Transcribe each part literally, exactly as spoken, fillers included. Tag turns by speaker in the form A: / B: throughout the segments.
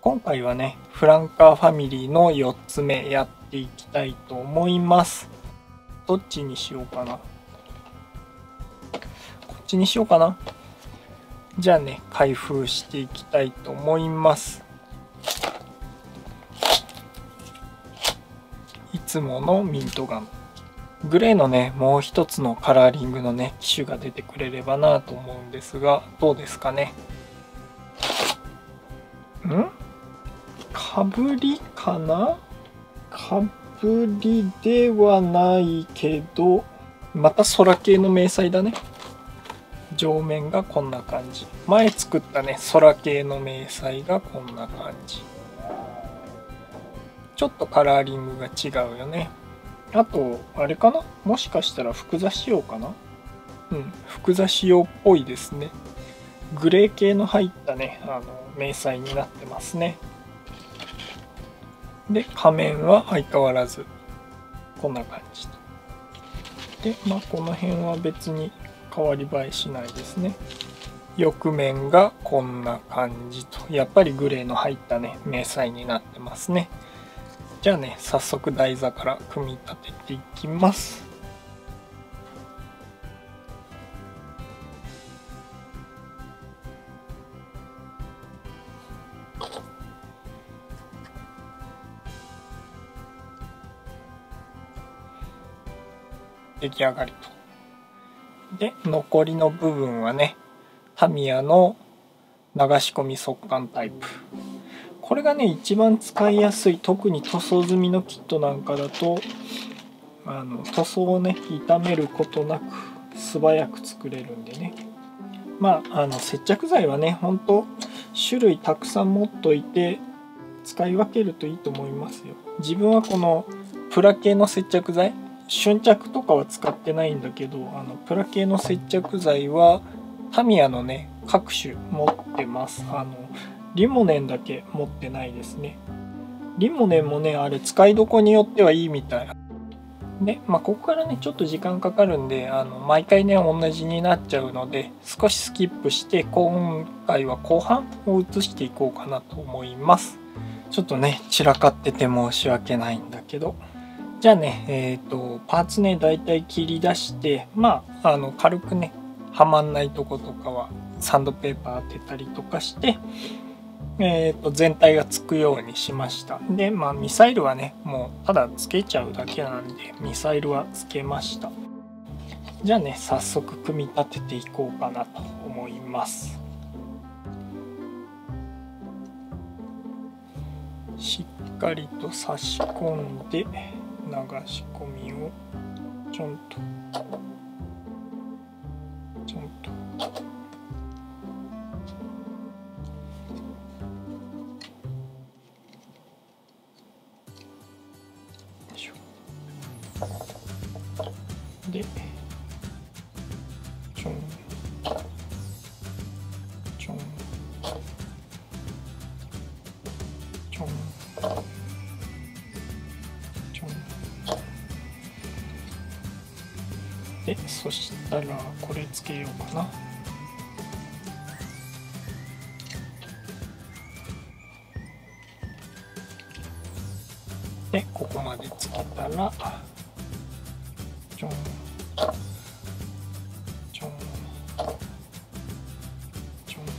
A: 今回はね、フランカーファミリーのよっつめやっていきたいと思います。どっちにしようかな。こっちにしようかな。じゃあね、開封していきたいと思います。いつものミントガム。グレーのね、もう一つのカラーリングのね、機種が出てくれればなと思うんですが、どうですかね。ん？かぶりかな？かぶりではないけど、また空系の迷彩だね。上面がこんな感じ。前作ったね、空系の迷彩がこんな感じ。ちょっとカラーリングが違うよね。あと、あれかな？もしかしたら複座仕様かな？うん、複座仕様っぽいですね。グレー系の入ったね、あの、迷彩になってますね。で、仮面は相変わらず、こんな感じ。で、まあ、この辺は別に変わり映えしないですね。翼面がこんな感じと、やっぱりグレーの入ったね、迷彩になってますね。じゃあね、早速台座から組み立てていきます。出来上がりと。で、残りの部分はね、タミヤの流し込み速乾タイプ。これがね、一番使いやすい。特に塗装済みのキットなんかだと、あの塗装をね、傷めることなく素早く作れるんでね。まあ、あの接着剤はね、ほんと種類たくさん持っといて使い分けるといいと思いますよ。自分はこのプラ系の接着剤、瞬着とかは使ってないんだけど、あのプラ系の接着剤はタミヤのね、各種持ってます。あのリモネンだけ持ってないですね。リモネンもね、あれ使いどこによってはいいみたい。で、まあ、ここからね、ちょっと時間かかるんで、あの毎回ね、同じになっちゃうので、少しスキップして、今回は後半を移していこうかなと思います。ちょっとね、散らかってて申し訳ないんだけど。じゃあね、えっと、パーツね、だいたい切り出して、まあ、あの、軽くね、はまんないとことかは、サンドペーパー当てたりとかして、えー、と全体がつくようにしました。で、まあ、ミサイルはね、もうただつけちゃうだけなんで、ミサイルはつけました。じゃあね、早速組み立てていこうかなと思います。しっかりと差し込んで、流し込みをちょんとちょんとで、ちょんちょんちょんちょんで、そしたらこれつけようかな。で、ここまでつけたらちょんちょんちょん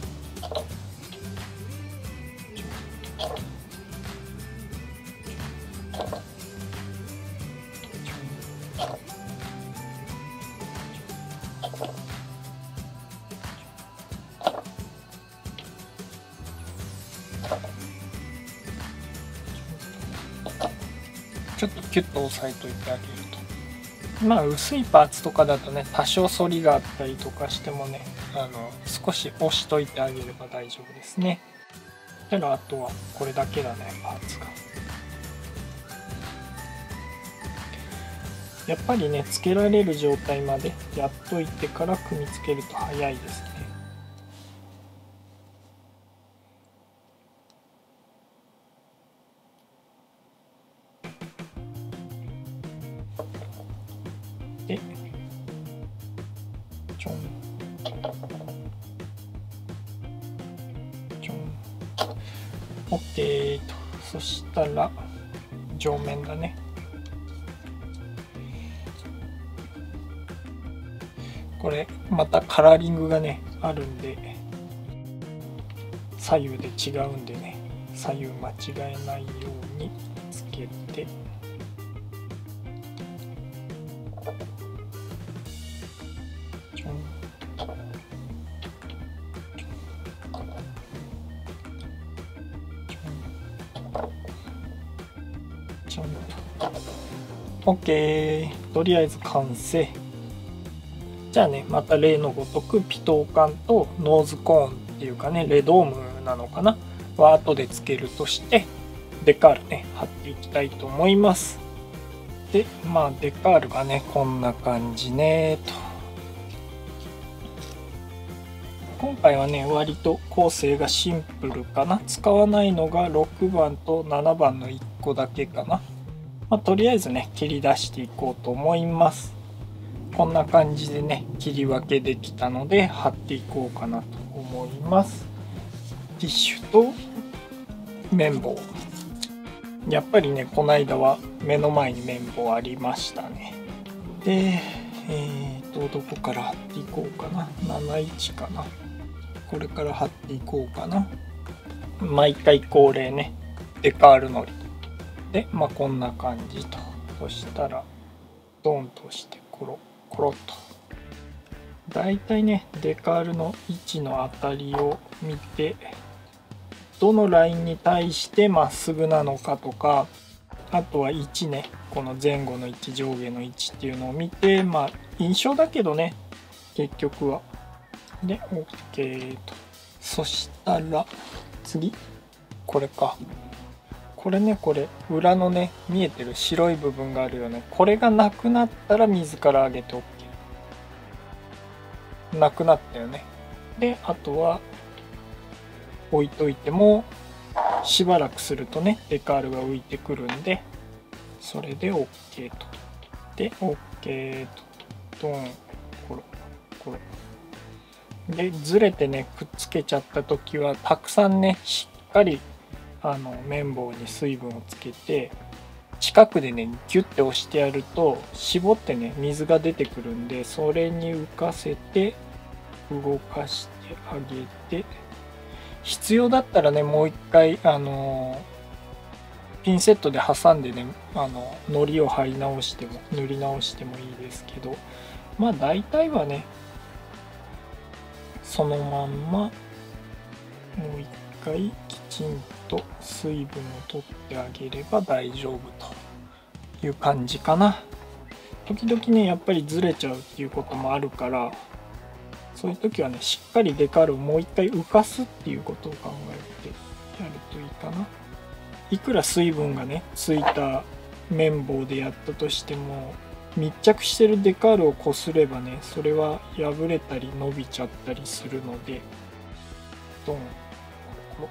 A: ちょっとキュッと押さえといてあげると、まあ薄いパーツとかだとね、多少反りがあったりとかしてもね、あの少し押しといてあげれば大丈夫ですね。ただあとはこれだけだね、パーツが。やっぱりね、つけられる状態までやっといてから組み付けると早いですね。で、ちょんちょん OK と。そしたら上面だね。これまたカラーリングがねあるんで左右で違うんでね、左右間違えないようにつけて、ちょんちょんと OK。 とりあえず完成。じゃあね、また例のごとくピトー管とノーズコーンっていうかね、レドームなのかなは後でつけるとして、デカールね貼っていきたいと思います。でまあデカールがねこんな感じねと。今回はね割と構成がシンプルかな。使わないのがろくばんとななばんのいっこだけかな。まあ、とりあえずね切り出していこうと思います。こんな感じでね切り分けできたので貼っていこうかなと思います。ティッシュと綿棒、やっぱりねこの間は目の前に綿棒ありましたね。でえーとどこから貼っていこうかな。なないちかな。これから貼っていこうかな。毎回恒例ねデカールのりで、まあこんな感じと。そしたらドンと押してコロコロっと。だいたいねデカールの位置の当たりを見て、どのラインに対してまっすぐなのかとか、あとは位置ね、この前後の位置上下の位置っていうのを見て、まあ印象だけどね結局は。で OK と。そしたら次これか。これね、これ裏のね見えてる白い部分があるよね。これがなくなったら水から上げて OK。 なくなったよね。であとは置いといてもしばらくするとねデカールが浮いてくるんで、それで OK と。で OK と。ドンコロコロで、ずれてねくっつけちゃった時はたくさんねしっかりあの綿棒に水分をつけて近くでねギュッて押してやると絞ってね水が出てくるんで、それに浮かせて動かしてあげて、必要だったらねもう一回あのピンセットで挟んでねあの糊を貼り直しても塗り直してもいいですけど、まあ大体はねそのまんまもう一回きちんと水分を取ってあげれば大丈夫という感じかな。時々ねやっぱりずれちゃうっていうこともあるから、そういう時はねしっかりデカールをもう一回浮かすっていうことを考えてやるといいかな。いくら水分がねついた綿棒でやったとしても、密着してるデカールをこすればねそれは破れたり伸びちゃったりするので、ドンこ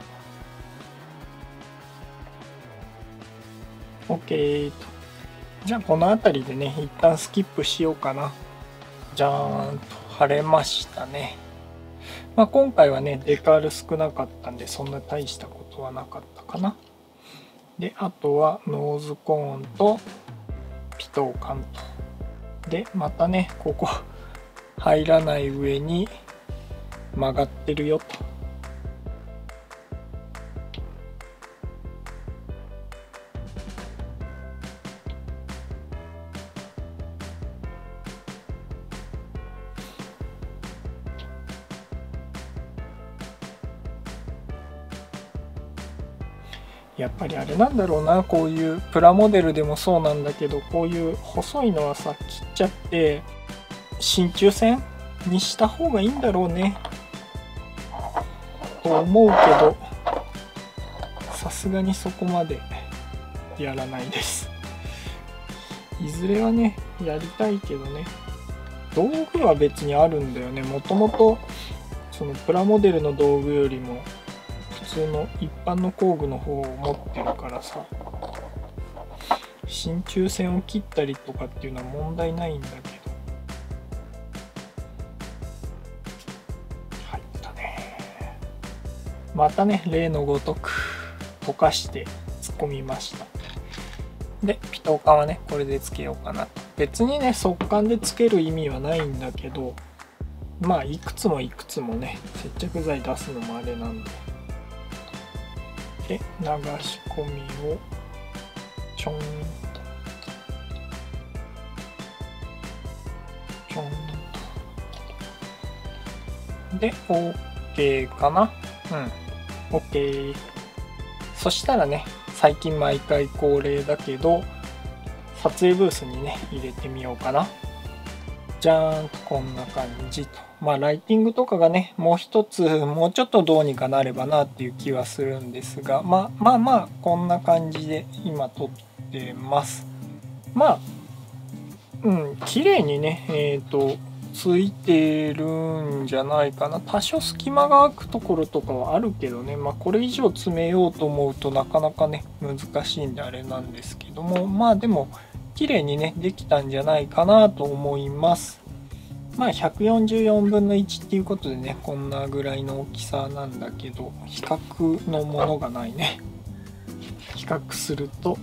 A: こ OK と。じゃあこの辺りでね一旦スキップしようかな。じゃーんと貼れましたね。まあ今回はねデカール少なかったんでそんな大したことはなかったかな。であとはノーズコーンとピトー管と。でまたねここ入らない上に曲がってるよと。やっぱりあれなんだろうな、こういうプラモデルでもそうなんだけど、こういう細いのはさ切っちゃって真鍮線にした方がいいんだろうねと思うけど、さすがにそこまでやらないです。いずれはねやりたいけどね。道具は別にあるんだよね。もともとそのプラモデルの道具よりも普通の一般の工具の方を持ってるからさ、真鍮線を切ったりとかっていうのは問題ないんだけど。入ったね。またね例のごとく溶かして突っ込みました。でピトー管はねこれでつけようかなと。別にね速乾でつける意味はないんだけど、まあいくつもいくつもね接着剤出すのもあれなんで、で流し込みをちょんとちょんとで OK かな。うん OK。 そしたらね最近毎回恒例だけど撮影ブースにね入れてみようかな。じゃーんとこんな感じと。まあライティングとかがねもう一つもうちょっとどうにかなればなっていう気はするんですが、まあまあまあこんな感じで今撮ってます。まあうん綺麗にねえっとついてるんじゃないかな。多少隙間が空くところとかはあるけどね、まあこれ以上詰めようと思うとなかなかね難しいんであれなんですけども、まあでも綺麗にねできたんじゃないかなと思います。まあひゃくよんじゅうよんぶんのいちっていうことでねこんなぐらいの大きさなんだけど、比較のものがないね。比較すると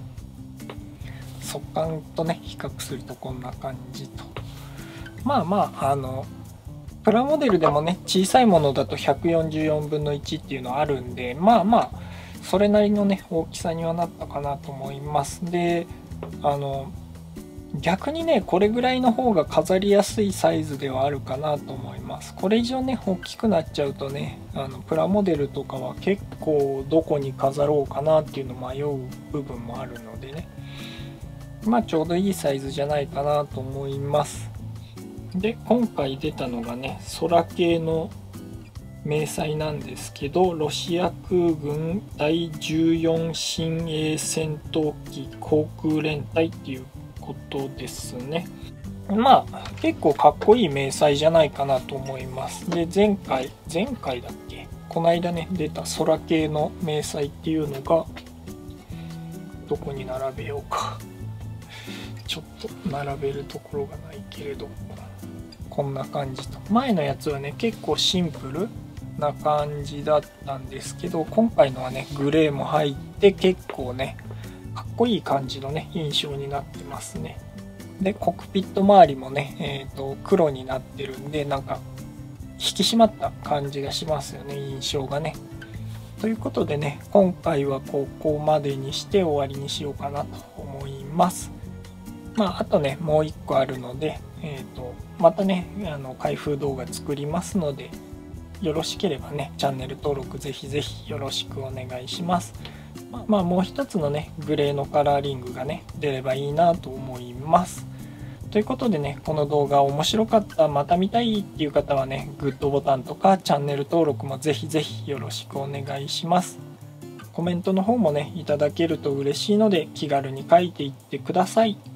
A: 速乾とね比較するとこんな感じと。まあまああのプラモデルでもね小さいものだとひゃくよんじゅうよんぶんのいちっていうのあるんで、まあまあそれなりのね大きさにはなったかなと思います。であの逆にねこれぐらいの方が飾りやすいサイズではあるかなと思います。これ以上ね大きくなっちゃうとねあのプラモデルとかは結構どこに飾ろうかなっていうの迷う部分もあるのでね、まあちょうどいいサイズじゃないかなと思います。で今回出たのがね空系の迷彩なんですけど、ロシア空軍だいじゅうよん親衛戦闘機航空連隊っていうことですね。まあ結構かっこいい迷彩じゃないかなと思います。で前回前回だっけこの間ね出た空系の迷彩っていうのがどこに並べようかちょっと並べるところがないけれど、こんな感じと。前のやつはね結構シンプルな感じだったんですけど、今回のはねグレーも入って結構ねかっこいい感じのね印象になってますね。でコックピット周りもね、えーと黒になってるんでなんか引き締まった感じがしますよね、印象がね。ということでね今回はここまでにして終わりにしようかなと思います。まああとねもういっこあるので、えーとまたねあの開封動画作りますので、よろしければねチャンネル登録ぜひぜひよろしくお願いします。まあ、まあもう一つのねグレーのカラーリングがね出ればいいなと思います。ということでねこの動画面白かった、また見たいっていう方はねグッドボタンとかチャンネル登録もぜひぜひよろしくお願いします。コメントの方もねいただけると嬉しいので気軽に書いていってください。